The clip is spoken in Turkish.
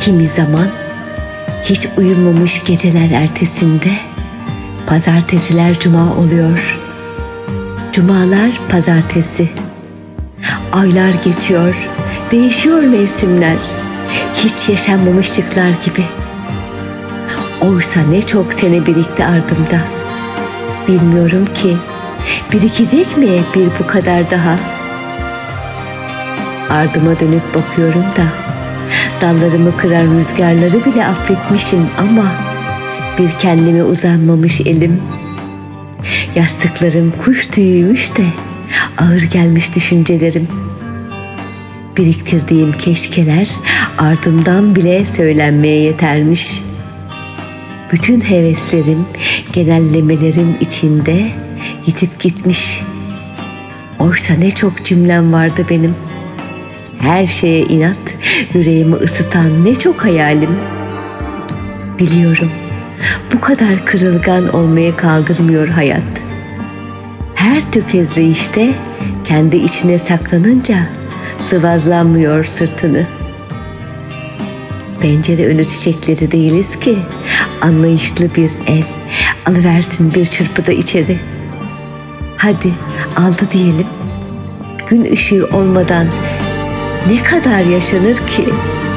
Kimi zaman hiç uyumamış geceler ertesinde pazartesiler cuma oluyor. Cumalar pazartesi. Aylar geçiyor, değişiyor mevsimler. Hiç yaşanmamışlıklar gibi. Oysa ne çok sene birikti ardımda. Bilmiyorum ki birikecek mi bir bu kadar daha? Ardıma dönüp bakıyorum da dallarımı kıran rüzgarları bile affetmişim ama bir kendime uzanmamış elim. Yastıklarım kuş tüyüymüş de ağır gelmiş düşüncelerim. Biriktirdiğim keşkeler ardımdan bile söylenmeye yetermiş. Bütün heveslerim, genellemelerim içinde yitip gitmiş. Oysa ne çok cümlem vardı benim. Her şeye inat, yüreğimi ısıtan ne çok hayalim. Biliyorum, bu kadar kırılgan olmaya kaldırmıyor hayat. Her tökezleyişte kendi içine saklanınca sıvazlanmıyor sırtını. Pencere önü çiçekleri değiliz ki anlayışlı bir el alıversin bir çırpıda içeri. Hadi aldı diyelim. Gün ışığı olmadan ne kadar yaşanır ki?